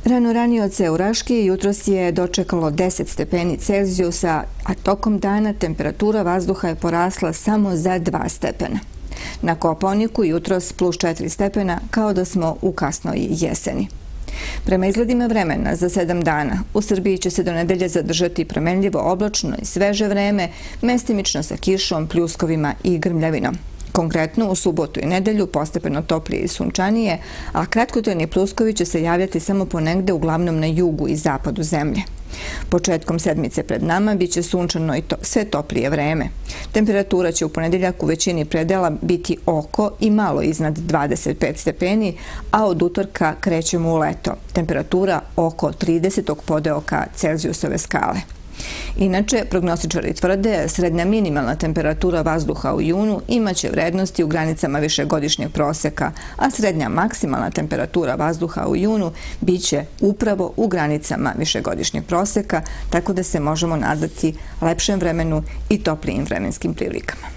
Ranoranioce u Raški jutros je dočekalo 10 stepeni Celzijusa, a tokom dana temperatura vazduha je porasla samo za 2 stepena. Na Kopaoniku jutros plus 4 stepena, kao da smo u kasnoj jeseni. Prema izgledima vremena za 7 dana, u Srbiji će se do nedelje zadržati promenljivo oblačno i sveže vreme, mestimično sa kišom, pljuskovima i grmljavinom. Konkretno, u subotu i nedelju postepeno toplije i sunčanije, a kratkotrajni pljuskovi će se javljati samo ponegde, uglavnom na jugu i zapadu zemlje. Početkom sedmice pred nama biće sunčano i sve toplije vreme. Temperatura će u ponedeljak u većini predela biti oko i malo iznad 25 stepeni, a od utorka krećemo u leto. Temperatura oko 30. podeoka Celzijusove skale. Inače, prognostičari tvrde, srednja minimalna temperatura vazduha u junu imaće vrednosti u granicama višegodišnjeg proseka, a srednja maksimalna temperatura vazduha u junu biće upravo u granicama višegodišnjeg proseka, tako da se možemo nadati lepšem vremenu i toplijim vremenskim prilikama.